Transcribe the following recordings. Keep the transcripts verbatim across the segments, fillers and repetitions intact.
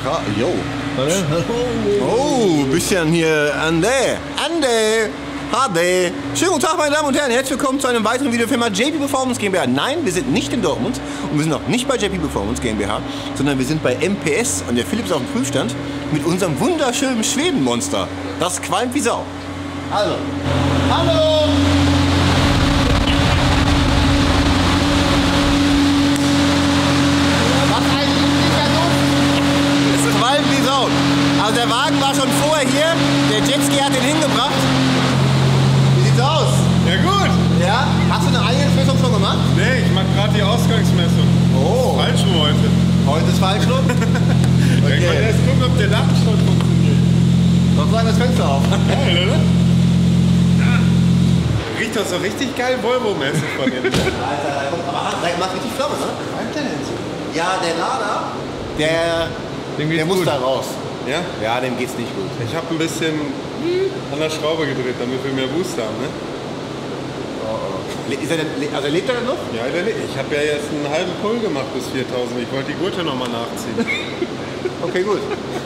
Ka yo. Oh, bisschen hier Ande. Ande. Hade. Schönen guten Tag, meine Damen und Herren. Herzlich willkommen zu einem weiteren Video der Firma J P Performance GmbH. Nein, wir sind nicht in Dortmund und wir sind auch nicht bei J P Performance GmbH, sondern wir sind bei M P S und der Philipp ist auf dem Prüfstand mit unserem wunderschönen Schwedenmonster. Das qualmt wie Sau. Also, hallo! Was eigentlich nicht los? Es qualmt wie Sau. Also der Wagen war schon vorher hier, der Jetski hat den hingebracht. Aus. Ja gut. Ja? Hast du eine Eingangsmessung schon gemacht? Nee, ich mach gerade die Ausgangsmessung. Oh. Falsch rum heute. Heute ist falsch rum? Okay. Ich kann erst gucken, ob der Lattenstand funktioniert. Doch sagen das Fenster auf. Geil, oder? Ja. Riecht doch so richtig geil Volvo-mäßig von innen. Alter, aber der macht richtig Flamme, ne? Was denn jetzt? Ja, der Lader, der, der muss da raus. Ja? Ja, dem geht's nicht gut. Ich habe ein bisschen an der Schraube gedreht, damit wir mehr Boost haben, ne? Oh, oh. Ist er denn, also lebt er denn noch? Ja, der lebt. Ich habe ja jetzt einen halben Pull gemacht bis viertausend. Ich wollte die Gurte nochmal nachziehen. Okay, gut.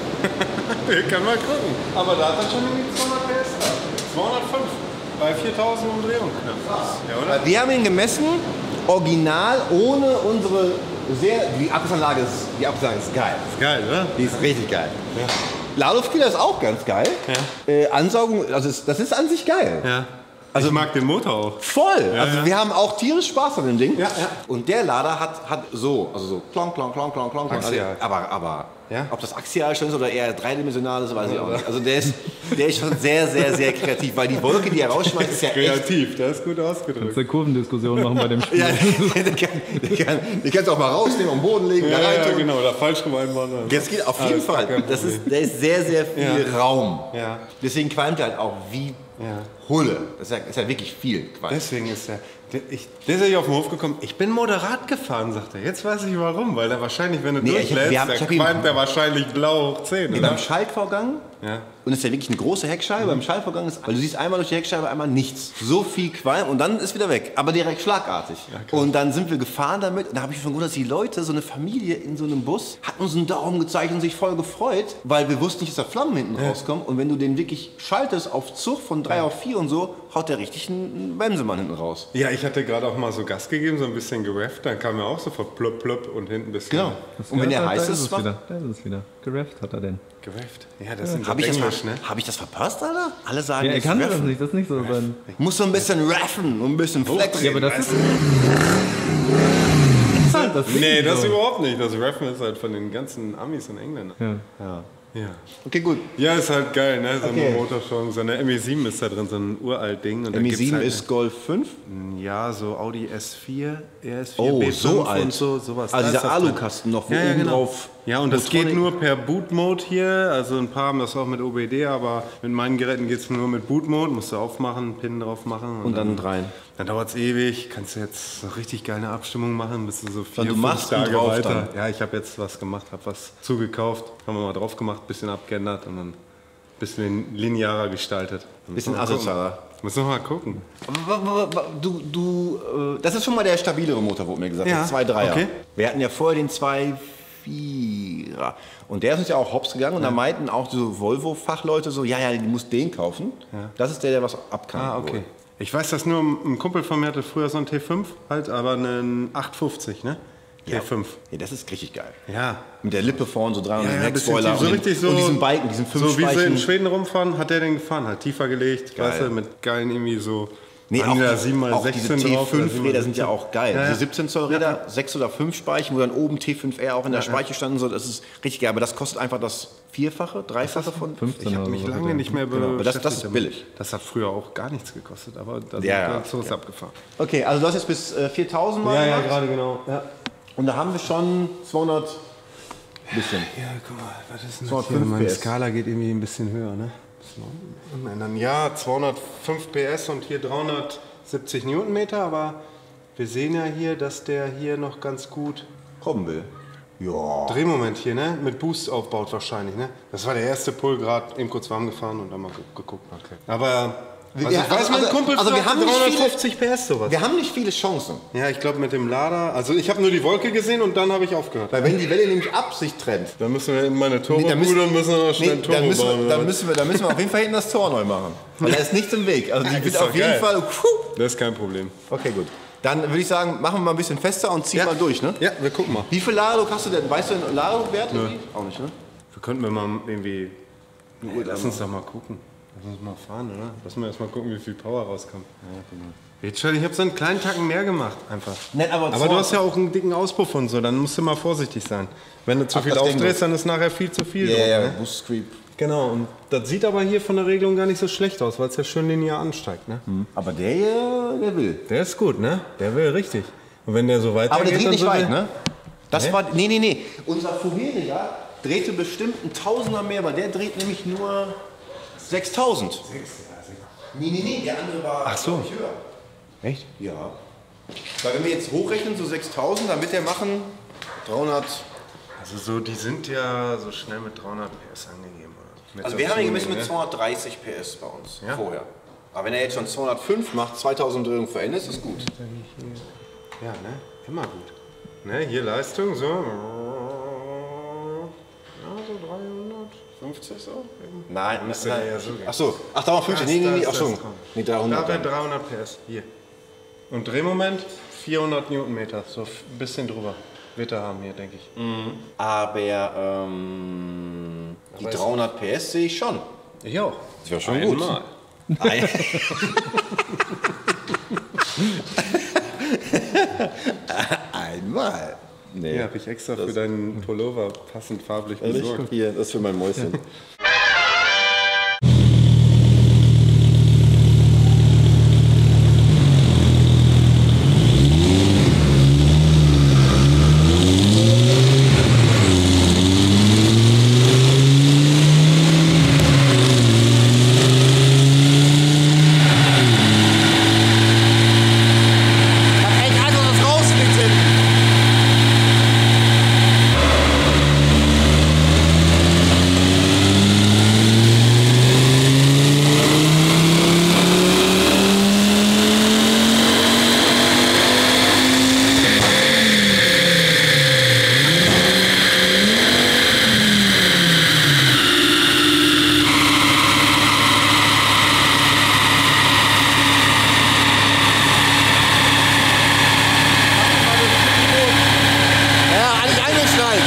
Wir können mal gucken. Aber da hat er schon irgendwie zweihundert P S da. zweihundertfünf. Bei viertausend Umdrehungen knapp. Ja, oder? Wir haben ihn gemessen, original, ohne unsere sehr... Die Abgasanlage ist, die Abgasanlage ist geil. Ist geil, oder? Die ist richtig geil. Ja. Ladungskühler ist auch ganz geil. Ja. Äh, Ansaugung, also ist, das ist an sich geil. Ja. Also ich mag den Motor auch. Voll! Ja, also ja. wir haben auch tierisch Spaß an dem Ding. Ja, ja. Und der Lader hat, hat so, also so klong, klong, klong, klong, klong. Axial. Also, aber, aber Ja. ob das axial schon ist oder eher dreidimensional ist, weiß ich auch nicht. Also der ist, der ist schon sehr, sehr, sehr kreativ, weil die Wolke, die er rausschmeißt, ist ja echt... Kreativ, das ist gut ausgedrückt. Kannst du eine Kurvendiskussion machen bei dem Spiel? Ja, der kann, der kann, der kannst du auch mal rausnehmen, am Boden legen, Ja, da rein ja, tun. genau, da falsch rum einbauen. Das geht auf jeden Alles Fall. kein Das ist, Problem. der ist sehr, sehr viel Ja. Raum. Ja. Deswegen qualmt er halt auch wie Ja. Hulle. Das ist ja, ist ja wirklich viel Qualm. Deswegen ist er. Der, ich, der ist ja hier auf den Hof gekommen. Ich bin moderat gefahren, sagt er. Jetzt weiß ich warum, weil der wahrscheinlich, wenn du Nee, ich hab- durchlässt, wir haben- der ich hab ihn- qualmt der wahrscheinlich blau hoch zehn. Nee, Oder? beim Schaltvorgang, Ja. und es ist ja wirklich eine große Heckscheibe, beim Schaltvorgang ist, weil du siehst einmal durch die Heckscheibe einmal nichts. So viel Qualm und dann ist wieder weg, aber direkt schlagartig. krass. Und dann sind wir gefahren damit und da habe ich schon gewundert, dass die Leute, so eine Familie in so einem Bus, hat uns einen Daumen gezeigt und sich voll gefreut, weil wir wussten nicht, dass da Flammen hinten rauskommen und wenn du den wirklich schaltest auf Zug von drei auf vier und so, haut der richtig einen Bremsemann hinten raus. Ja, ich hatte gerade auch mal so Gas gegeben, so ein bisschen gerefft, dann kam er auch sofort plöpp, plöpp und hinten ein bisschen Genau. Und wenn der da, heiß da ist, ist es wieder. Da ist es wieder. Gerefft hat er denn. gerefft. Ja, das ist habe ich, das Englisch, ver- ne? hab ich das verpasst, Alter? Alle sagen, Ja, er es kann das raffen. nicht, das ist nicht so sein. Muss so ein bisschen raffen und ein bisschen flexen. Ja, aber das ist. Das ist halt das Ding Nee, das so. überhaupt nicht. Das Reffen ist halt von den ganzen Amis und Engländern. Ja. Ja. Ja. Okay, gut. Ja, ist halt geil, ne? So Okay. eine Motorschwung, so eine M E sieben ist da drin, so ein uralt Ding. Und da M E gibt's sieben halt ist Golf fünf. Ja, so Audi S vier, R S vier, Oh, B fünf so alt. und so, sowas. Also Da dieser ist das drin. Alukasten noch, wo Ja, ja, oben genau. drauf Ja, und das Motronic- geht nur per Boot-Mode hier. Also ein paar haben das auch mit O B D, aber mit meinen Geräten geht es nur mit Boot-Mode. Musst du aufmachen, Pin drauf machen. und dann rein. Dann dauert es ewig. Kannst du jetzt so richtig geile Abstimmung machen, bist du so vier, du fünf machst und Tage drauf weiter. dann. Ja, ich habe jetzt was gemacht, habe was zugekauft. Haben wir mal drauf gemacht, bisschen abgeändert und dann ein bisschen linearer gestaltet. Bisschen Müssen wir mal gucken. asozialer. Müssen wir mal gucken. Du, du, äh, das ist schon mal der stabilere Motor, wurde mir gesagt. Ja, Der zwei Komma dreier. okay. Wir hatten ja vorher den zwei Komma vierer. Und der ist uns ja auch hops gegangen. Und da meinten auch so Volvo-Fachleute so, ja, ja, du musst den kaufen. Das ist der, der was abkann. Ah, okay. Ich weiß das nur, ein Kumpel von mir hatte früher so einen T fünf, halt, aber einen achthundertfünfzig, ne? Ja. T fünf. Ja, das ist richtig geil. Ja. Mit der Lippe vorne, so dreihundert Ja, ja, bisschen Heckspoiler tief, so und, richtig den, so, und diesen Balken, diesen fünf so wie sie in Speichen. Schweden rumfahren, hat der den gefahren, halt tiefer gelegt, Geil. weißt du, mit geilen irgendwie so Nee, auch, Anhänger die, sieben mal auch sechzehn diese T drauf. oder fünf sieben mal Räder sind ja siebzehn. auch geil. Ja, ja. Diese siebzehn Zoll Räder, sechs oder fünf Speichen, wo dann oben T fünf R auch in der Speiche standen. So, das ist richtig geil. Aber das kostet einfach das Vierfache, Dreifache von. fünfzehn Ich habe oder mich so lange hat er. nicht mehr Genau, aber das- das beschäftigt ist damit. billig. Das hat früher auch gar nichts gekostet, aber da sind Ja, ja, wir zu abgefahren. Okay, also du hast jetzt bis äh, viertausend Mal gemacht. gerade genau. Ja. Und da haben wir schon zweihundert bisschen. Ja, guck mal, was ist denn So, das hier? fünf Meine P S. Skala geht irgendwie ein bisschen höher, ne? Und dann, ja, zweihundertfünf P S und hier dreihundertsiebzig Newtonmeter, aber wir sehen ja hier, dass der hier noch ganz gut Kommen will. Ja. Drehmoment hier, ne? Mit Boost aufbaut wahrscheinlich, ne? Das war der erste Pull, gerade eben kurz warm gefahren und dann mal ge- geguckt. Okay. Aber Also Ja, ich weiß, also- mein also- Kumpel also wir fragte haben nicht dreihundertfünfzig P S sowas. Wir haben nicht viele Chancen. Ja, ich glaube mit dem Lader, also ich habe nur die Wolke gesehen und dann habe ich aufgehört. Weil wenn die Welle nämlich ab sich trennt, Dann müssen wir in meine Nee, Turbo dann müssen- und müssen wir noch schnell nee, ein Turbo dann, müssen bauen. wir, oder dann, was? müssen wir, dann müssen wir auf jeden Fall hinten das Tor neu machen. Weil da ist nichts im Weg. Also die ist wird doch auf jeden geil. Fall... Puh. Das ist kein Problem. Okay, gut. Dann würde ich sagen, machen wir mal ein bisschen fester und ziehen Ja. mal durch, ne? Ja, wir gucken mal. Wie viel Ladedruck hast du denn? Weißt du den Ladedruckwert? irgendwie? Auch nicht, ne? Wir könnten wir mal irgendwie... Hey, lass uns doch mal gucken. Lass uns mal fahren, oder? Lass mal erst mal gucken, wie viel Power rauskommt. Ja, genau. Jetzt schon, ich habe so einen kleinen Tacken mehr gemacht, einfach. Nein, aber aber zwar- du hast ja auch einen dicken Auspuff und so, dann musst du mal vorsichtig sein. Wenn du zu Ach, viel das Ding aufdrehst, dann ist nachher viel zu viel. Ja, drauf, ja, ne? Boost Creep. Genau, und das sieht aber hier von der Regelung gar nicht so schlecht aus, weil es ja schön linear ansteigt. Ne? Aber der hier, der will. Der ist gut, ne? Der will richtig. Und wenn der so weitergeht, Aber der dreht dann nicht sind weit, wir- ne? Das Nee? war, nee, nee, nee. Unser vorheriger drehte bestimmt ein Tausender mehr, aber der dreht nämlich nur sechstausend. Nee, nee, nee, der andere war Ach so. glaub ich, höher. Echt? Ja. Weil wenn wir jetzt hochrechnen, so sechstausend, dann wird der machen dreihundert. Also so, die sind ja so schnell mit dreihundert P S angegeben. Oder? Mit Also so wir haben ihn gemessen Tuning, mit ne? zweihundertdreißig P S bei uns, Ja? vorher. Aber wenn er jetzt schon zweihundertfünf macht, zweitausend Umdrehungen für Ende, ist das gut. Ja, ne? Immer gut. Ne? Hier Leistung, so. Ja, so dreihundertfünfzig so. Nein, müsste der ja so gehen. Achso, ach, dreihundertfünfzig, nee, nee, nee, Das- ach so. das kommt. Nee, Da dreihundert. wäre dann. dreihundert P S. Hier. Und Drehmoment vierhundert Newtonmeter. So ein bisschen drüber. Wird er haben hier, denke ich. Aber ähm, die Aber es- dreihundert P S sehe ich schon. Ich auch. Das wäre schon gut. Einmal. Ein- Einmal. Nee. Hier habe ich extra für deinen Pullover passend farblich besorgt. Hier, das ist für mein Mäuschen. Ey, also das rausfliegt sind. Ja, eigentlich eingeschnallt.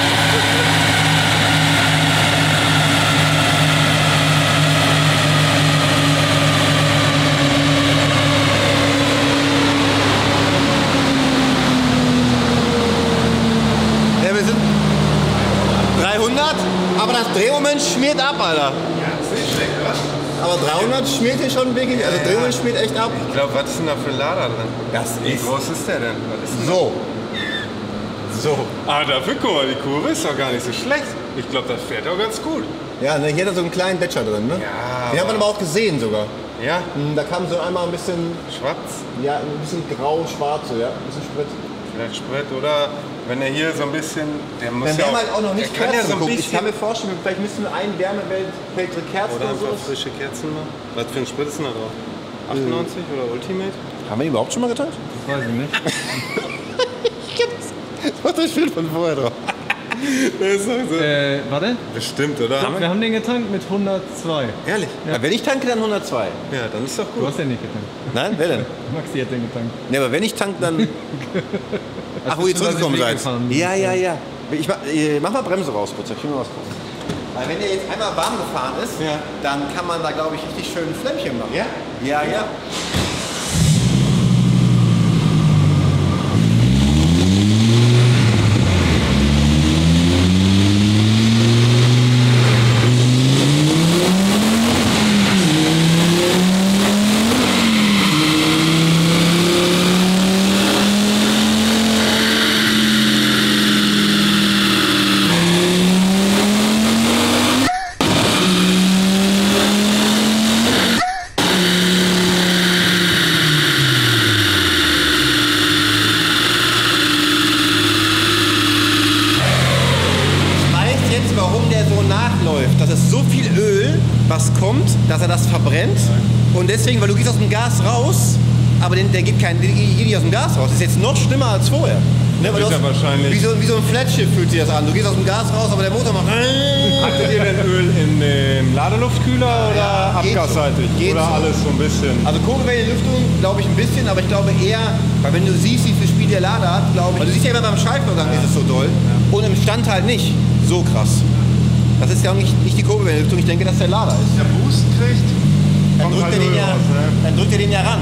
Ja, wir sind dreihundert, aber das Drehmoment schmiert ab, Alter. Ja, das ist nicht schlecht, oder? Aber dreihundert schmiert hier schon wirklich, also Drehmoment schmiert echt ab. Ich glaube, was ist denn da für ein Lader drin? Das Wie ist groß ist der denn? Was ist denn so. So. Ah, dafür, guck mal, die Kurve ist doch gar nicht so schlecht. Ich glaube, das fährt auch ganz gut. Ja, ne, hier hat er so einen kleinen Detscher drin, ne? Ja, Den hat man aber- aber auch gesehen sogar. Ja, Hm, Da kam so einmal ein bisschen, schwarz, ja, ein bisschen grau, schwarz, so, ja, ein bisschen Sprit. vielleicht Sprit oder wenn er hier so ein bisschen, der muss Dann ja haben wir halt auch noch nicht der kann ja Kerzen so ein geguckt. Ich bisschen, kann mir vorstellen, vielleicht müssen wir einen wärmefiltre Kerzen oder oder einfach so. frische Kerzen machen. Was für ein Sprit ist denn da drauf? achtundneunzig oder Ultimate? Haben wir die überhaupt schon mal getankt? Das weiß ich nicht. Das macht das Schild von vorher drauf. Das ist doch so. Äh, warte. Bestimmt, oder? Wir haben den getankt mit hundertzwei. Ehrlich? Ja, wenn ich tanke, dann hundertzwei. Ja, dann ist doch Du gut. hast den nicht getankt. Nein, wer denn? Maxi hat den getankt. Ne, aber wenn ich tanke, dann... Ach, wo ihr bist du, dass zurückgekommen ich seid. weggefahren bin. Ja, ja, ja. Ich mach, äh, mach mal Bremse raus, kurz. Ich will mal was raus. Weil wenn der jetzt einmal warm gefahren ist, Ja. dann kann man da, glaube ich, richtig schön ein Flämmchen machen. Ja? Ja, ja. warum der so nachläuft. Das ist so viel Öl, was kommt, dass er das verbrennt. Und deswegen, weil du gehst aus dem Gas raus, aber den, der geht, kein, der geht nicht aus dem Gas raus. Das ist jetzt noch schlimmer als vorher. Ne, weil wird du er hast, wahrscheinlich- wie, so, wie so ein Flatschiff fühlt sich das an. Du gehst aus dem Gas raus, aber der Motor macht... Hattet ihr denn Öl in dem Ladeluftkühler oder Ja, geht abgasseitig? so. Geht Oder so. alles so ein bisschen? Also Kurbelwellenlüftung glaube ich ein bisschen, aber ich glaube eher, weil wenn du siehst, wie viel Speed der Lader hat, glaube ich, weil du siehst ja immer beim Schaltvorgang ist es so doll und im Stand halt nicht so krass. Das ist ja auch nicht, nicht die Kurbelwellenlüftung, ich denke, dass der Lader ist. Der Boost kriegt, Dann kommt drückt, halt er den Öl ja, raus, ne? dann drückt er den ja ran.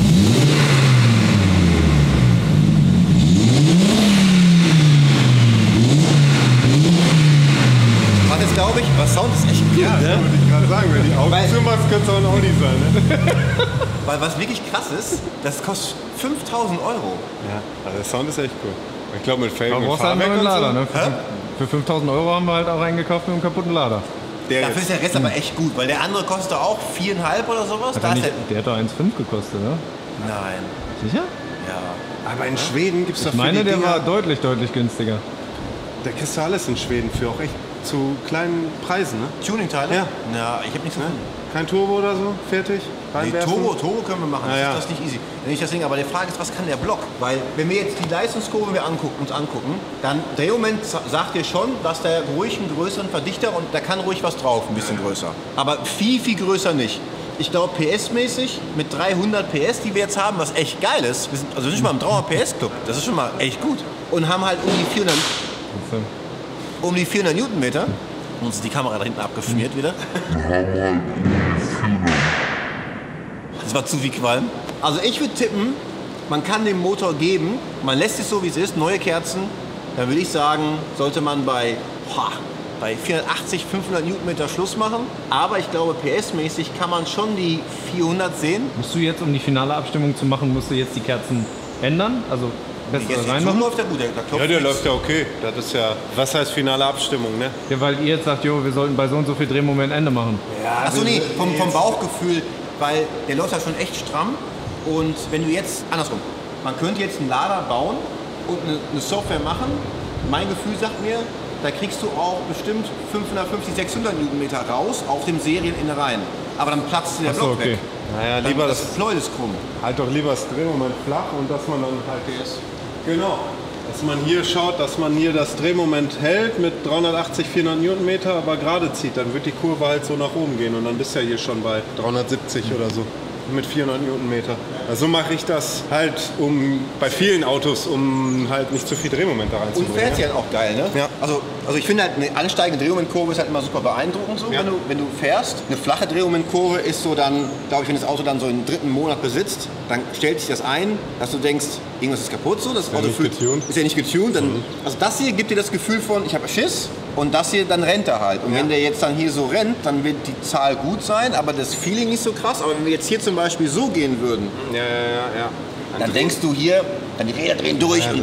Was jetzt glaube ich, was Sound ist echt gut, Ja, das ne? wollte ich gerade sagen. Wenn die Augen Weil- zumachst, könnte es auch ein Audi sein. Ne? Weil was wirklich krass ist, das kostet fünftausend Euro. Ja, also der Sound ist echt cool. Ich glaube mit Felgen Aber und brauchst halt einen Fahrwerk neuen und Lader, so. ne? Für, für fünftausend Euro haben wir halt auch eingekauft mit einem kaputten Lader. Der Dafür jetzt. ist der Rest aber echt gut, weil der andere kostet auch viereinhalb oder sowas. Hat Da er ist nicht, der, der hat doch eins Komma fünf gekostet, ne? nein, Sicher? ja. Aber in Schweden gibt es doch Ich meine, für die der war Dinger, deutlich, deutlich günstiger. da kriegst du alles in Schweden für auch echt zu kleinen Preisen, ne? Tuningteile? Ja. Na, ich habe nichts gefunden. Kein Turbo oder so, fertig, Nee, reinwerfen. Turbo, Turbo können wir machen, das, Ah, ja. ist, das ist nicht easy. Nicht das Ding, aber die Frage ist, was kann der Block? Weil wenn wir jetzt die Leistungskurve wir angucken, uns angucken, dann Drehmoment sa- sagt dir schon, dass der ruhig einen größeren Verdichter und da kann ruhig was drauf, ein bisschen größer. Aber viel, viel größer nicht. Ich glaube P S-mäßig mit dreihundert P S, die wir jetzt haben, was echt geil ist, wir sind also nicht mal im dreihundert P S-Club, das ist schon mal echt gut. Und haben halt um die vierhundert, Also, um die vierhundert Newtonmeter. Uns ist die Kamera da hinten abgeschmiert wieder. Das war zu viel Qualm. Also ich würde tippen, man kann dem Motor geben, man lässt es so wie es ist, neue Kerzen, dann würde ich sagen, sollte man bei, boah, bei vierhundertachtzig, fünfhundert Newtonmeter Schluss machen. Aber ich glaube, P S-mäßig kann man schon die vierhundert sehen. musst du jetzt, um die finale Abstimmung zu machen, musst du jetzt die Kerzen ändern? Also besser Jetzt der reinmachen? Ton läuft ja gut, der, der klopft Ja, der nichts. läuft ja okay. Das ist ja, was heißt finale Abstimmung, ne? Ja, weil ihr jetzt sagt, jo, wir sollten bei so und so viel Drehmoment Ende machen. Achso, nee, vom, vom Bauchgefühl, weil der läuft ja schon echt stramm. Und wenn du jetzt, andersrum, man könnte jetzt einen Lader bauen und eine, eine Software machen. Mein Gefühl sagt mir, da kriegst du auch bestimmt fünfhundertfünfzig, sechshundert Newtonmeter raus auf dem Serieninnereien. Aber dann platzt der Ach so, Block okay. weg. Naja, Dann, lieber das das, Floyd ist krumm. halt doch lieber das Drehmoment flach und dass man dann halt das. Genau. Dass man hier schaut, dass man hier das Drehmoment hält mit dreihundertachtzig, vierhundert Newtonmeter, aber gerade zieht. Dann wird die Kurve halt so nach oben gehen und dann bist du ja hier schon bei dreihundertsiebzig oder so. Mit vierhundert Newtonmeter. Also so mache ich das halt um bei vielen Autos, um halt nicht zu viel Drehmoment da Und reinzubringen. fährt sich halt auch geil, ne? Ja. Also, also ich finde halt eine ansteigende Drehmomentkurve ist halt immer super beeindruckend so, Ja. wenn, du, wenn du fährst. Eine flache Drehmomentkurve ist so dann, glaube ich, wenn das Auto dann so im dritten Monat besitzt, dann stellt sich das ein, dass du denkst, irgendwas ist kaputt so, das ja Auto nicht fühlt, getuned. ist ja nicht getuned. Dann, also das hier gibt dir das Gefühl von, ich habe Schiss und das hier, dann rennt er halt. Und Ja. wenn der jetzt dann hier so rennt, dann wird die Zahl gut sein, aber das Feeling nicht so krass. Aber wenn wir jetzt hier zum Beispiel so gehen würden, Ja, ja, ja, ja. dann denkst du hier, dann die Räder drehen durch Ja, und... das,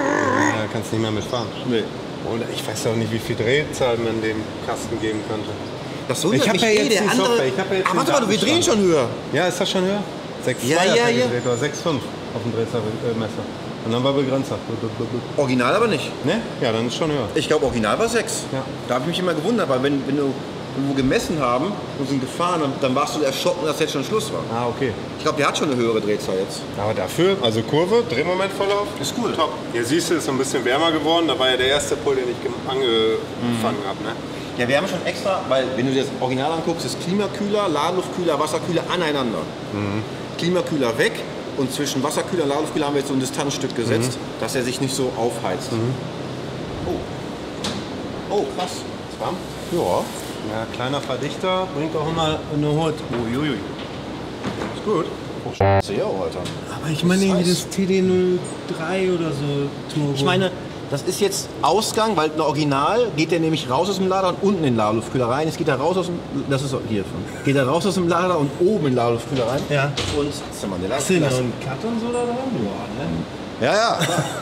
ja, kannst nicht mehr mitfahren. Nee. Und ich weiß auch nicht, wie viel Drehzahl man dem Kasten geben könnte. Das wundert Ich hab mich ja eh, jetzt der die andere... Software, ich hab ja jetzt Ah, den warte mal, wir drehen Datenstand. schon höher. Ja, ist das schon höher? sechs Komma zwei Ja, hat ja, er ja. gedreht, oder sechs Komma fünf auf dem Drehzahlmesser. Und dann war Begrenzer. Original aber nicht. Ne? Ja, dann ist schon höher. Ich glaube, Original war sechs. Ja. Da habe ich mich immer gewundert, weil wenn, wenn, du, wenn wir gemessen haben und sind gefahren, dann, dann warst du erschrocken, dass jetzt schon Schluss war. Ah, okay. Ich glaube, der hat schon eine höhere Drehzahl jetzt. Aber dafür, also Kurve, Drehmomentverlauf, Ist cool. top. Hier siehst du, ist so ein bisschen wärmer geworden. Da war ja der erste Pull, den ich gem- angefangen habe. Ne? Ja, wir haben schon extra, weil wenn du dir das Original anguckst, ist Klimakühler, Ladeluftkühler, Wasserkühler aneinander. Klimakühler weg und zwischen Wasserkühler und Ladeluftkühler haben wir jetzt so ein Distanzstück gesetzt, dass er sich nicht so aufheizt. Oh. Oh, krass. Ist warm? Ja. Ja, kleiner Verdichter bringt auch immer eine Hut. Uiuiui. Ist gut. C O, Alter. Aber ich meine irgendwie das T D null drei oder so Turbo. Ich meine, das ist jetzt Ausgang, weil ein Original geht der nämlich raus aus dem Lader und unten in den Ladeluftkühler rein. Jetzt geht er raus aus dem, das ist hier von. Geht er raus aus dem Lader und oben in den Ladeluftkühler rein. Ja. Und ist ja mal der Hast du noch Ladeluftkühler. einen Cut und so da dran? Ja, ne? Ja, ja.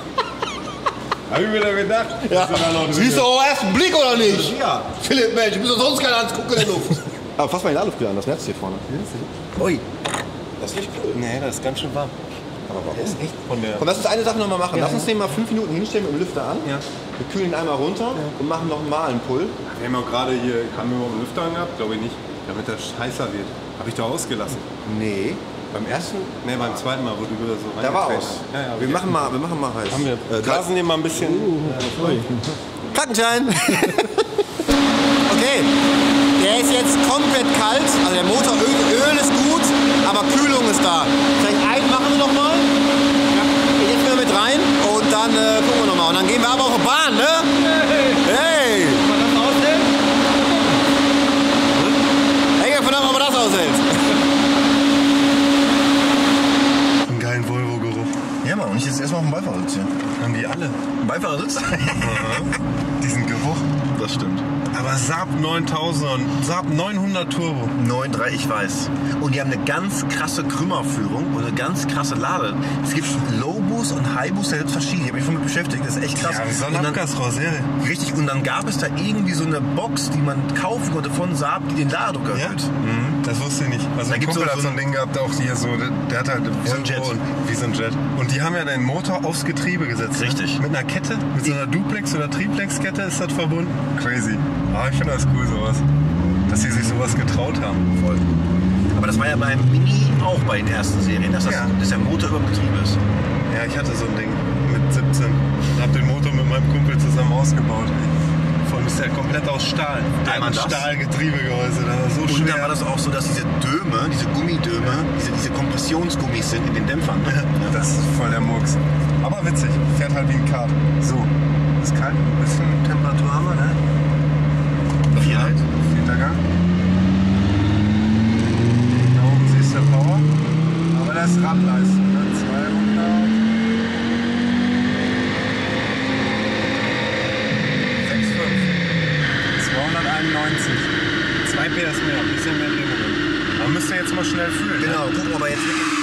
Hab ich mir da gedacht. ja. Dass du da noch drin Siehst du auf den ersten Blick oder nicht? Ja. Philipp, Mensch, du bist doch sonst keiner ans Gucken in der Luft. Aber fass mal den Ladeluftkühler an, das Netz hier vorne. Ui. Das ist nicht cool. Nee, das ist ganz schön warm. Aber warum? Der ist echt von der... Komm, lass uns eine Sache noch mal machen. Ja, Lass uns den mal fünf Minuten hinstellen mit dem Lüfter an. Ja. Wir kühlen ihn einmal runter und machen noch mal einen Pull. Wir haben auch gerade hier, haben wir überhaupt einen Lüfter angehabt? Glaube ich nicht. Damit das heißer wird. Hab ich doch ausgelassen. Nee. Beim ersten? Ne, beim zweiten Mal, wo du wieder so Da war reingetreten aus. hast. Ja, ja, Wir machen mal, wir machen mal heiß. Haben wir. Äh, Blasen hier mal ein bisschen. Krankenschein! Okay, der ist jetzt komplett kalt, also der Motor, Öl, Öl ist gut, aber Kühlung ist da. Vielleicht einen machen wir noch mal. Ja. Jetzt mal mit rein und dann äh, gucken wir noch mal. Und dann gehen wir aber auf die Bahn, ne? Hey! Kann man das aushält? Hängt davon ab, ob er das aushält. Einen geilen Volvo-Geruch. Ja, Mann, und ich jetzt erstmal auf dem Beifahrersitz hier. Haben die alle. Beifahrersitz? Diesen Geruch. Das stimmt. Aber Saab neuntausend und Saab neunhundert Turbo. neun Komma drei, ich weiß. Und die haben eine ganz krasse Krümmerführung und eine ganz krasse Lade. Es gibt Low-Boost und High-Boost, da gibt es verschiedene. Ich habe mich schon mit beschäftigt, das ist echt krass. Ja, das ist Und ein dann- Abgasrohr, Serie. Richtig, und dann gab es da irgendwie so eine Box, die man kaufen konnte von Saab, die den Ladedruck Ja? erhöht. Mhm. Das wusste ich nicht. Also Da ein gibt's Kumpel so hat so ein- ein Ding gehabt, auch hier so, der, der hat halt Wie so ein Jet. Und, wie so ein Jet. Und die haben ja den Motor aufs Getriebe gesetzt. ne? Richtig. Mit einer Kette, mit so einer Duplex- oder Triplex-Kette ist das verbunden. Crazy. Aber ich finde das cool, sowas. Dass sie sich sowas getraut haben. Voll. Aber das war ja beim Mini auch bei den ersten Serien, dass, das, Ja. dass der Motor über dem Getriebe ist. Ja, ich hatte so ein Ding mit siebzehn. Und hab den Motor mit meinem Kumpel zusammen ausgebaut. Vor allem ist der komplett aus Stahl. Der Einmal hat ein das. Stahlgetriebegehäuse. Das war so Und schwer. dann war das auch so, dass diese Döme, diese Gummidöme, diese, diese Kompressionsgummis sind in den Dämpfern. Ne? Das ist voll der Murks. Aber witzig. Fährt halt wie ein Kart. So. Ist kalt. Ein bisschen Temperatur haben wir, ne? Vier halt. Vierter Gang. Da oben siehst du Power. Aber das ist Radleistung, ne? zweihundert. sechs Komma fünf. zweihunderteinundneunzig. zwei P S mehr. Ein bisschen mehr Drehmoment. Aber müsst ihr jetzt mal schnell fühlen. ne? Genau, gucken wir mal jetzt wirklich.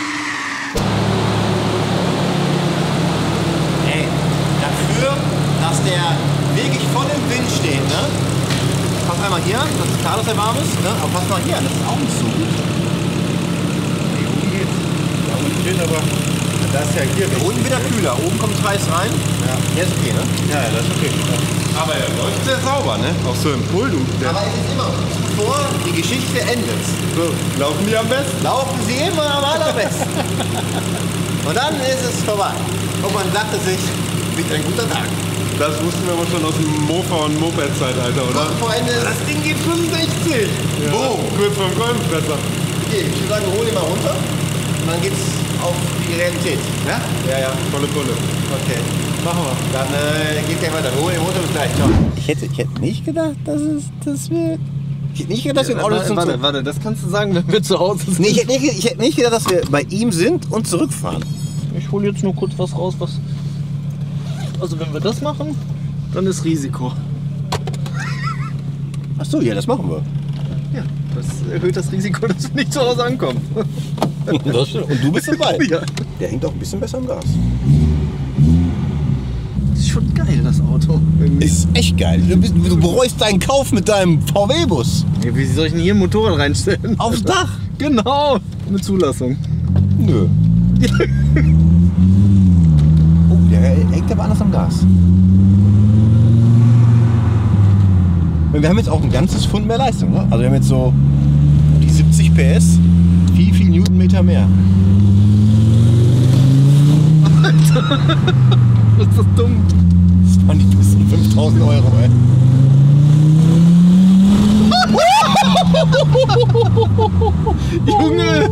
Ey, dafür, dass der wirklich voll im Wind steht, ne? Pass einmal hier an, das ist klar, dass er warm ist, ne? Aber pass mal hier an, das ist auch nicht so gut. Nee, oben geht's. Ja, unten geht aber. Da ist ja hier. Unten wieder kühler, oben kommt heiß rein. Ja. Der ist okay, ne? Ja, ja, das ist okay. Aber er läuft sehr sauber, ne? Auch so im Pull, du. Der Aber es ist immer, bevor die Geschichte endet, so, laufen die am besten? laufen sie immer am allerbesten. Und dann ist es vorbei. Und man sagte sich, wird ein guter Tag. Das wussten wir aber schon aus dem Mofa- und Moped-Zeitalter, oder? Und vor Ende Das Ding geht fünfundsechzig. Ja. Boom. Kurz vorm Kolbenfresser. Okay, ich würde sagen, hol ihn mal runter. Und dann geht's auf die Realität. Ja? Ja, ja, volle Pulle. Okay. Machen wir. Dann äh, geht gleich weiter. Hol ihn runter, bis gleich. Ciao. Ich hätte, ich hätte nicht gedacht, dass es, dass wir... Ich hätte nicht gedacht, dass wir im Auto Warte, sind. warte, warte, das kannst du sagen, wenn wir zu Hause sind. Nee, ich hätte, nicht, ich hätte nicht gedacht, dass wir bei ihm sind und zurückfahren. Ich hole jetzt nur kurz was raus, was. Also wenn wir das machen, dann ist Risiko. Ach so, ja, das machen wir. Ja, das erhöht das Risiko, dass wir nicht zu Hause ankommen. Das stimmt. Und du bist dabei. Ja. Der hängt auch ein bisschen besser am Gas. Das ist schon geil, das Auto. Irgendwie. Ist echt geil. Du, bist, du bereust deinen Kauf mit deinem V W-Bus. Ja, wie soll ich denn hier ein Motorrad reinstellen? Aufs Dach. Genau, eine Zulassung. Nö. Oh, der hängt aber anders am Gas. Wir haben jetzt auch ein ganzes Pfund mehr Leistung. Ne? Also wir haben jetzt so die siebzig P S, viel, viel Newtonmeter mehr. Was ist das dumm? Das waren die besten fünftausend Euro, ey. Junge!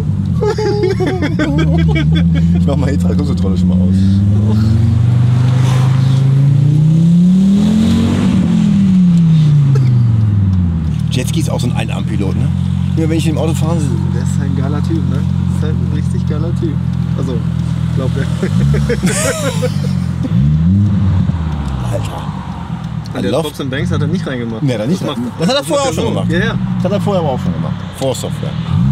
Ich mach mal die Tragungskontrolle schon mal aus. Jetski ist auch so ein Einarmpilot, ne? Ja, wenn ich im Auto fahre, Der ist halt ein geiler Typ, ne? Das ist halt ein richtig geiler Typ. Also, glaubt er. Alter. Und der Lauf- Pops and Banks hat er nicht reingemacht. Nee, da nicht. Das, macht, Das hat er vorher auch schon gemacht. Ja, ja. Das hat er vorher aber auch schon gemacht. Vorsoftware.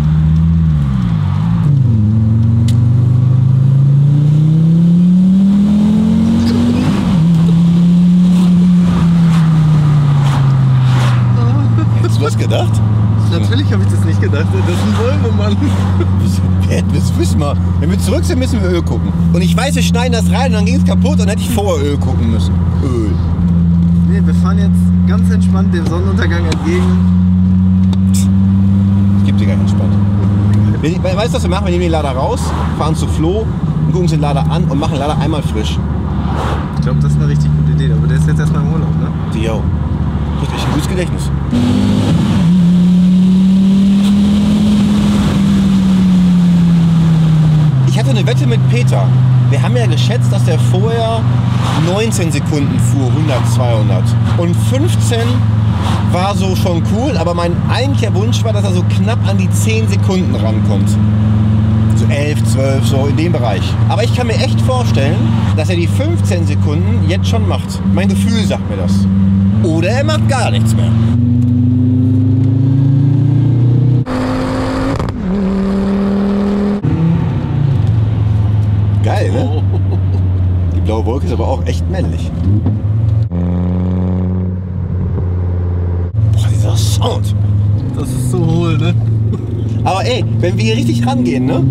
Hättest du das gedacht? Natürlich habe ich das nicht gedacht. Das ist ein Volvo, Mann. Wir hätten es wissen wir. Wenn wir zurück sind, müssen wir Öl gucken. Und ich weiß, wir schneiden das rein und dann ging es kaputt und dann hätte ich vorher Öl gucken müssen. Öl. Nee, wir fahren jetzt ganz entspannt dem Sonnenuntergang entgegen. Ich geb dir gleich entspannt. Weißt du, was wir machen? Wir nehmen den Lader raus, fahren zu Flo und gucken uns den Lader an und machen den Lader einmal frisch. Ich glaube, das ist eine richtig gute Idee, aber der ist jetzt erstmal im Urlaub, ne? Jo. Du hast echt ein gutes Gedächtnis. Ich hatte eine Wette mit Peter. Wir haben ja geschätzt, dass der vorher neunzehn Sekunden fuhr, hundert, zweihundert. Und fünfzehn war so schon cool, aber mein eigentlicher Wunsch war, dass er so knapp an die zehn Sekunden rankommt. So elf, zwölf, so in dem Bereich. Aber ich kann mir echt vorstellen, dass er die fünfzehn Sekunden jetzt schon macht. Mein Gefühl sagt mir das. Oder er macht gar nichts mehr. Geil, ne? Die blaue Wolke ist aber auch echt männlich. Boah, dieser Sound. Das ist so hohl, ne? Aber ey, wenn wir hier richtig rangehen, ne?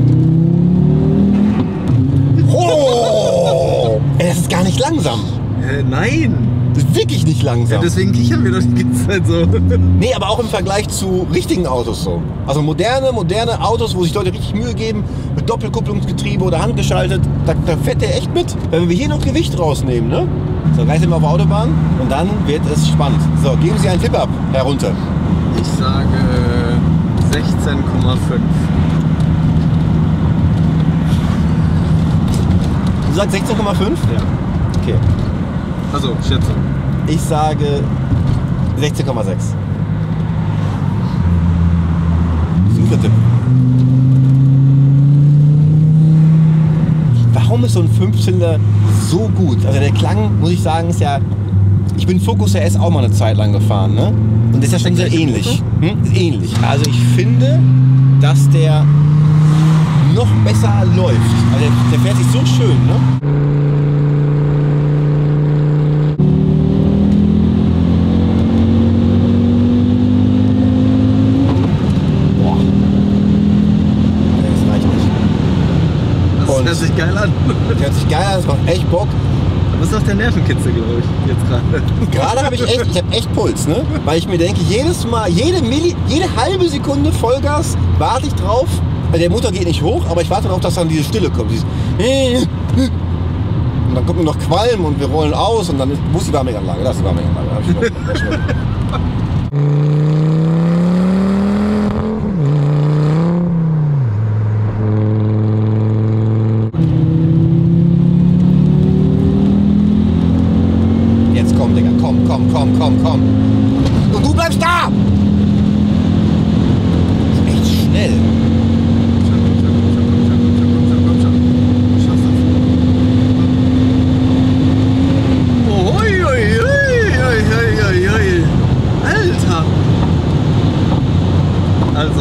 Oh! Ey, das ist gar nicht langsam. Äh, nein! Das ist wirklich nicht langsam. Ja, deswegen kichern wir doch die ganze Zeit so. Nee, aber auch im Vergleich zu richtigen Autos so. Also moderne, moderne Autos, wo sich Leute richtig Mühe geben, mit Doppelkupplungsgetriebe oder handgeschaltet, da, da fährt der echt mit. Wenn wir hier noch Gewicht rausnehmen, ne? So, gleich sind wir auf der Autobahn und dann wird es spannend. So, geben Sie einen Tipp ab, herunter. Ich sage sechzehn Komma fünf. Du sagst sechzehn Komma fünf? Ja. Okay. Also, Schätzung. Ich sage sechzehn Komma sechs. Super Tipp. Warum ist so ein Fünfzylinder so gut? Also der Klang, muss ich sagen, ist ja... Ich bin Focus R S auch mal eine Zeit lang gefahren, ne? Und das ist ja schon sehr ähnlich. Hm? Ist ähnlich. Also ich finde, dass der noch besser läuft. Also der, der fährt sich so schön, ne? Das hört sich geil an. Das hört sich geil an, das macht echt Bock. Aber es ist auch der Nervenkitzel, glaube ich, jetzt gerade. Gerade habe ich echt, ich habe echt Puls, ne? Weil ich mir denke, jedes Mal, jede Milli, jede halbe Sekunde Vollgas warte ich drauf. Weil der Motor geht nicht hoch, aber ich warte darauf, dass dann diese Stille kommt. Dieses und dann kommt nur noch Qualm und wir rollen aus und dann ist, wo ist die Warmwindanlage? Das ist die Warmwindanlage. Da hab ich schon, hab ich schon. Komm, komm, komm, komm. Und du bleibst da! Das ist echt schnell. Oh, ui, ui, ui, ui, ui. Alter! Also.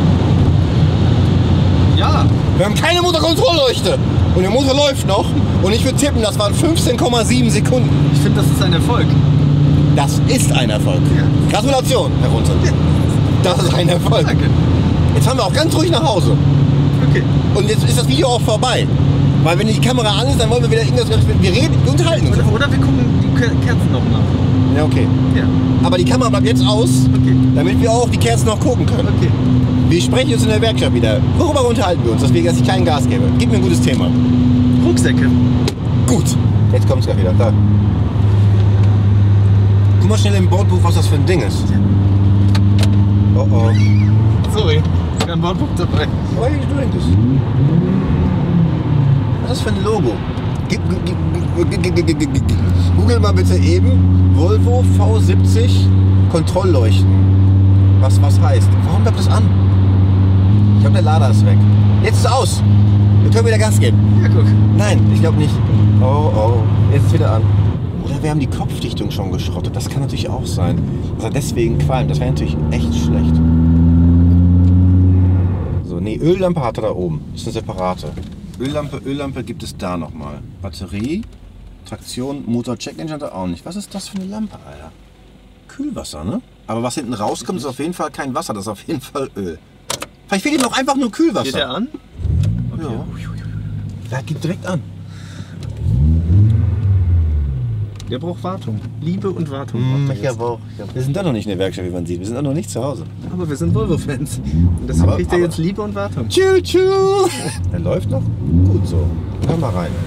Ja. Wir haben keine Motorkontrollleuchte. Und der Motor läuft noch. Und ich würde tippen, das waren fünfzehn Komma sieben Sekunden. Ich finde, das ist ein Erfolg. Das ist ein Erfolg. Ja. Gratulation, Herr Runzel. Ja. Das ist ein Erfolg. Danke. Jetzt fahren wir auch ganz ruhig nach Hause. Okay. Und jetzt ist das Video auch vorbei. Weil wenn die Kamera an ist, dann wollen wir wieder irgendwas... Wir reden, wir unterhalten uns. Oder, oder wir gucken die Kerzen noch nach. Ja, okay. Ja. Aber die Kamera bleibt jetzt aus, Okay. damit wir auch die Kerzen noch gucken können. Okay. Wir sprechen jetzt in der Werkstatt wieder. Worüber unterhalten wir uns? Deswegen, dass ich keinen Gas gebe. Gib mir ein gutes Thema. Rucksäcke. Gut. Jetzt kommt's gleich wieder. Da. Guck mal schnell im Bordbuch, was das für ein Ding ist. Oh oh. Sorry, ist kein Bordbuch dabei. Why are you doing this? Was ist das für ein Logo? Google mal bitte eben Volvo V siebzig Kontrollleuchten. Was was heißt? Warum bleibt das an? Ich glaube, der Lader ist weg. Jetzt ist es aus. Wir können wieder Gas geben. Ja, guck. Nein, ich glaube nicht. Oh oh. Jetzt ist es wieder an. Oder wir haben die Kopfdichtung schon geschrottet. Das kann natürlich auch sein. Dass er deswegen qualmt. Das wäre natürlich echt schlecht. So, nee, Öllampe hat er da oben. Das ist eine separate. Öllampe, Öllampe gibt es da nochmal. Batterie, Traktion, Motor, Check-Engine hat er auch nicht. Was ist das für eine Lampe, Alter? Kühlwasser, ne? Aber was hinten rauskommt, ist auf jeden Fall kein Wasser. Das ist auf jeden Fall Öl. Vielleicht fehlt ihm auch einfach nur Kühlwasser. Geht der an? Okay. Ja. Der geht direkt an. Der braucht Wartung. Liebe und Wartung. Hm, braucht er ich jetzt. aber auch. Wir sind doch noch nicht in der Werkstatt, wie man sieht. Wir sind auch noch nicht zu Hause. Aber wir sind Volvo-Fans. Und deswegen Aber- kriegt er aber- jetzt Liebe und Wartung. Tschü, tschü. Der läuft noch? Gut so. Hör mal rein.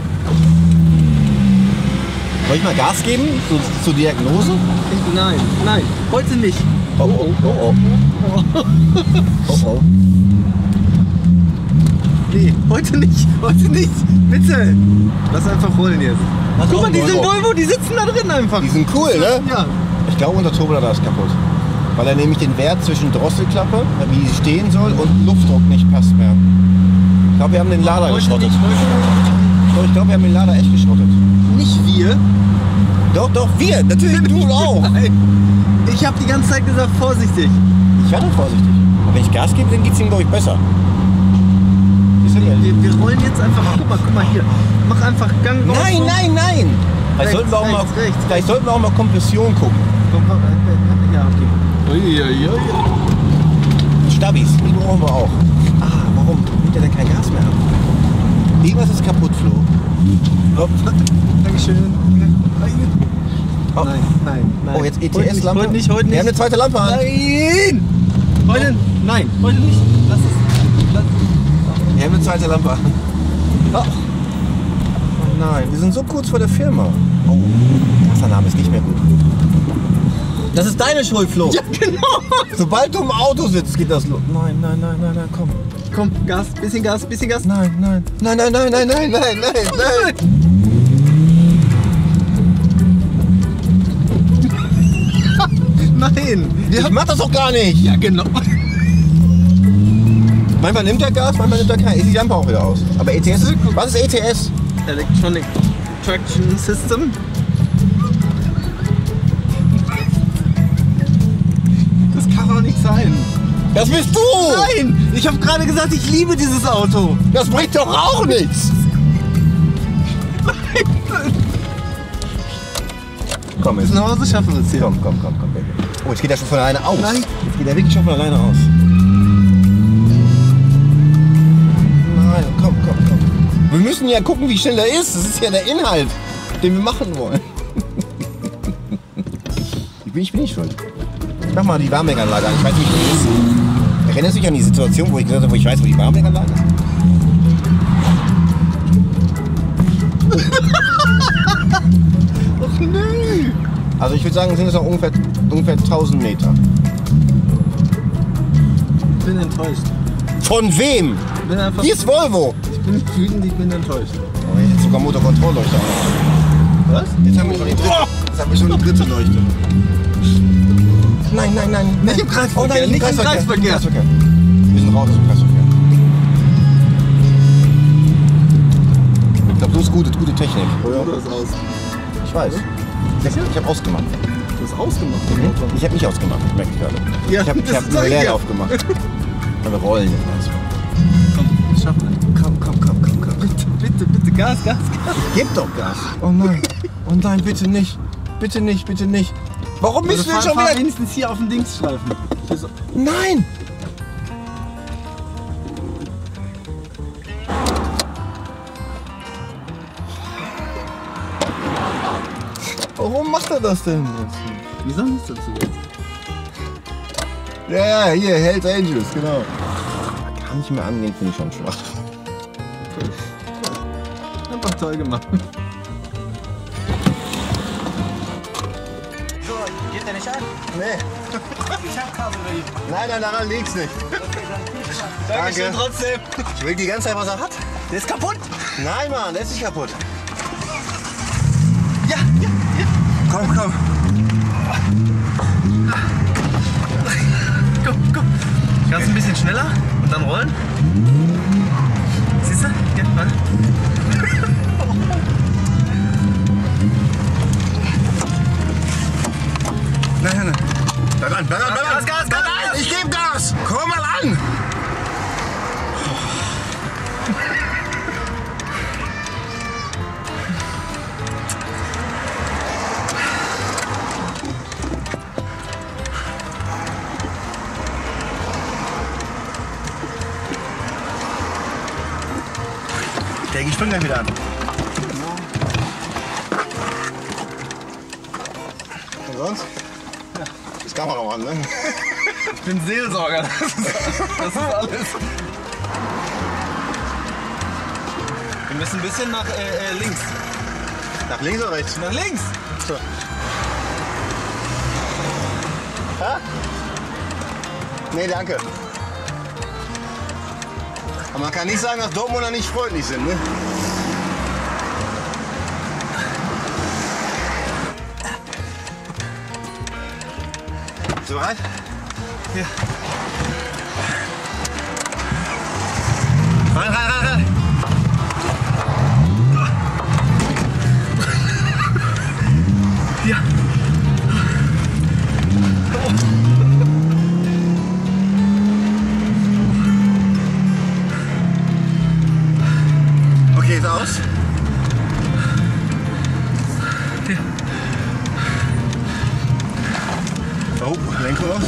Soll ich mal Gas geben? So, zur Diagnose? Ich, nein, nein, heute nicht. Oh, oh, oh, oh. Oh, oh. Nee, heute nicht. Heute nicht. Bitte. Lass einfach rollen jetzt. Was Guck auch mal, ein die sind Volvo. Volvo, die sitzen da drin einfach. Die sind cool, ne? Ja. Ich glaube, unser Turbolader ist kaputt. Weil er nämlich den Wert zwischen Drosselklappe, wie sie stehen soll, und Luftdruck nicht passt mehr. Ich glaube, wir haben den Lader Heute geschrottet. nicht, heute Doch, ich glaube, wir haben den Lader echt geschrottet. nicht wir. Doch, doch, wir. Natürlich, du auch. Nein. Ich habe die ganze Zeit gesagt, vorsichtig. Ich werde vorsichtig. Aber wenn ich Gas gebe, dann geht es ihm, glaube ich, besser. Ist ja ehrlich. Wir, wir rollen jetzt einfach. Guck mal, guck mal hier. Mach einfach Gang raus. Nein, nein, nein! Vielleicht Rechts, sollten, wir auch mal, rechts, rechts. vielleicht sollten wir auch mal Kompression gucken. Komm, komm, ja, okay. Uiuiui. Stabis, die brauchen wir auch. Ah, warum nimmt er denn kein Gas mehr ab? Irgendwas ist kaputt, Flo. Oh, Dankeschön. oh. Nein, nein, nein. Oh, jetzt E T Heute nicht, S-Lampe. Heute nicht, heute Wir haben nicht. eine zweite Lampe an. Nein! Heute, nein, heute nicht. Lass es. Lass, Wir haben eine zweite Lampe an. Oh. Oh nein, wir sind so kurz vor der Firma. Oh, der Name ist nicht mehr gut. Das ist deine Schuld, Flo. ja, genau. Sobald du im Auto sitzt, geht das los. Nein, nein, nein, nein, nein, komm. Komm, Gas, bisschen Gas, bisschen Gas. Nein, nein. Nein, nein, nein, nein, nein, nein, nein, nein. Nein. Ich mach das doch gar nicht. Ja, genau. Manchmal nimmt er Gas, manchmal nimmt er kein. Ist die Lampe auch wieder aus. Aber E T S, was ist E T S? Electronic Traction System. Das kann doch nicht sein. Das bist du! Nein! Ich habe gerade gesagt, ich liebe dieses Auto. Das bringt doch auch nichts! Komm, Bis jetzt. nach Hause schaffen wir es hier. Komm, komm, komm, komm, Baby. Oh, jetzt geht er schon von alleine aus. Nein. Jetzt geht er wirklich schon von alleine aus. Nein, komm, komm, komm. Wir müssen ja gucken, wie schnell er ist. Das ist ja der Inhalt, den wir machen wollen. Ich bin, ich bin nicht schuld. Ich mach mal die Warmwärmeanlage an. Ich weiß nicht, wie die ist. Erinnerst du dich an die Situation, wo ich gesagt habe, wo ich weiß, wo die Warmwärmeanlage ist? Ach nö. Also ich würde sagen, sind es noch ungefähr, ungefähr tausend Meter. Ich bin enttäuscht. Von wem? Ich bin einfach. Hier ist Volvo. Ich bin wütend, ich bin enttäuscht. Oh, jetzt ist sogar Motorkontrollleuchte auch. Was? Jetzt haben wir schon die dritte, jetzt haben wir schon die dritte Leuchte. Nein, nein, nein. Nicht im Kreisverkehr, Oh nein, nicht im Kreisverkehr. Kreisverkehr. Wir sind raus aus dem Kreisverkehr. Ich glaube, so ist gute, gute Technik. Du hast aus. Ich weiß. Ich habe hab ausgemacht. Du hast ausgemacht. Ich habe nicht ausgemacht, merke ich gerade. Ja, Ich habe das hab sag eine ich Leere ja. aufgemacht. Aber wir rollen jetzt erstmal. Komm, das schaffen wir. Komm, komm, komm, komm, komm. Bitte, bitte, bitte, Gas, Gas, Gas. Gib doch Gas. Oh nein. Oh nein, bitte nicht. Bitte nicht, bitte nicht. Warum müssen wir fahr, schon fahr wieder... wenigstens hier auf den Dingsstreifen. Hier so. Nein! Warum macht er das denn jetzt? Wie soll ich dazu jetzt? Ja, ja, hier, Hells Angels, genau. Kann nicht mehr angehen, finde ich schon schwach. Einfach toll gemacht. So, geht der nicht an? Nee. Ich hab Kabel bei ihm. Nein, nein, daran liegt's nicht. Okay, dann viel Spaß. Danke. trotzdem. Ich will die ganze Zeit, was er hat. Der ist kaputt. Nein, Mann, der ist nicht kaputt. Ja, ja, ja. Komm, komm. Komm, komm. Kannst ein bisschen schneller und dann rollen? Siehst du? Ja, warte. Nein, nein, nein. Bleib an, bleib an, bleib an. Gas, Gas, Gas, Bleib an. Ich geb Gas. Komm mal an. Ich denke, ich spring gleich wieder an. sonst? Ja. Das Kameramann, ne? Ich bin Seelsorger, das ist, das ist alles. Wir müssen ein bisschen nach äh, links. Nach links oder rechts? Nach links! So. Ha? Nee, danke. Aber man kann nicht sagen, dass Dortmunder nicht freundlich sind, ne? Bist du bereit? Ja. Rein, rein, rein, rein! Ja. Okay, ist aus. Ja. Oh, Lenkung aus.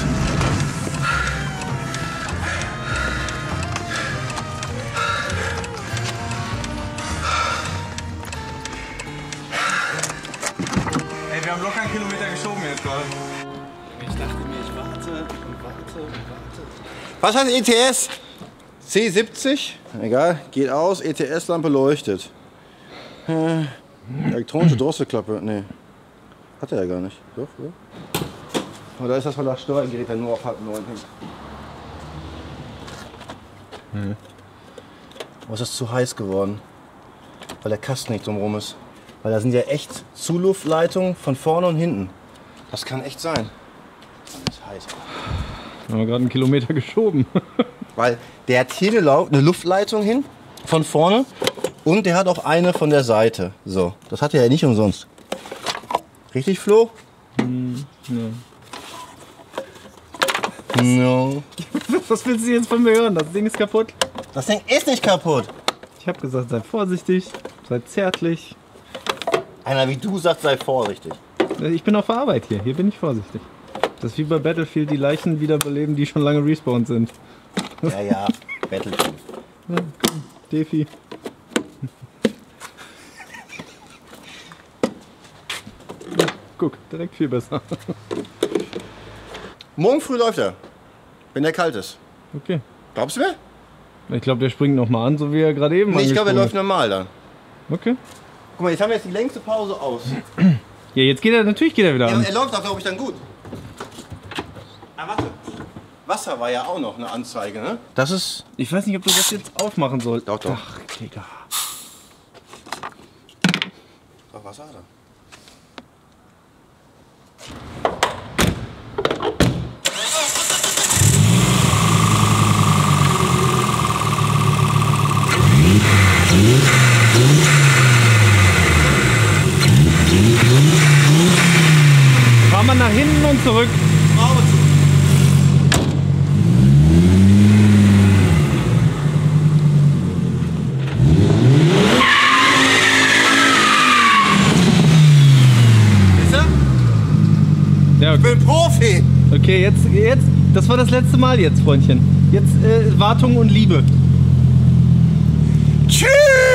Ey, wir haben locker einen Kilometer geschoben jetzt gerade. Ich dachte mir, ich warte und warte und warte. Was heißt E T S? C siebzig? Egal, geht aus, E T S-Lampe leuchtet. Äh, elektronische Drosselklappe, nee. Hat er ja gar nicht. Doch, oder? Oder ist das, weil das Steuergerät ja nur auf halb neun hängt? Hm. Oh, es ist zu heiß geworden. Weil der Kasten nicht drumherum ist. Weil da sind ja echt Zuluftleitungen von vorne und hinten. Das kann echt sein. Das ist heiß. Wir haben gerade einen Kilometer geschoben. Weil der hat hier eine, Lau eine Luftleitung hin, von vorne. Und der hat auch eine von der Seite. So, das hat er ja nicht umsonst. Richtig, Flo? Hm, ja. No. Was willst du jetzt von mir hören? Das Ding ist kaputt. Das Ding ist nicht kaputt. Ich habe gesagt, sei vorsichtig, sei zärtlich. Einer wie du sagt, sei vorsichtig. Ich bin auf der Arbeit hier, hier bin ich vorsichtig. Das ist wie bei Battlefield, die Leichen wiederbeleben, die schon lange respawned sind. Ja, ja, Battlefield. Ja, komm, Defi. Ja, guck, direkt viel besser. Morgen früh läuft er, wenn der kalt ist. Okay. Glaubst du mir? Ich glaube, der springt noch mal an, so wie er gerade eben Nee, ich glaube, er angesprungen läuft normal dann. ist. Okay. Guck mal, jetzt haben wir jetzt die längste Pause aus. Ja, jetzt geht er, natürlich geht er wieder Ja, an. er läuft auch, glaube ich, dann gut. Ah, warte. Wasser war ja auch noch eine Anzeige, ne? Das ist... Ich weiß nicht, ob du das jetzt aufmachen sollst. Doch, doch. Ach, Digga. Doch, Wasser hat er. Fahr mal nach hinten und zurück. Schraube zu. Ja, Ich okay. bin Profi. Okay, jetzt, jetzt, das war das letzte Mal jetzt, Freundchen. Jetzt äh, Wartung und Liebe. Tschüss.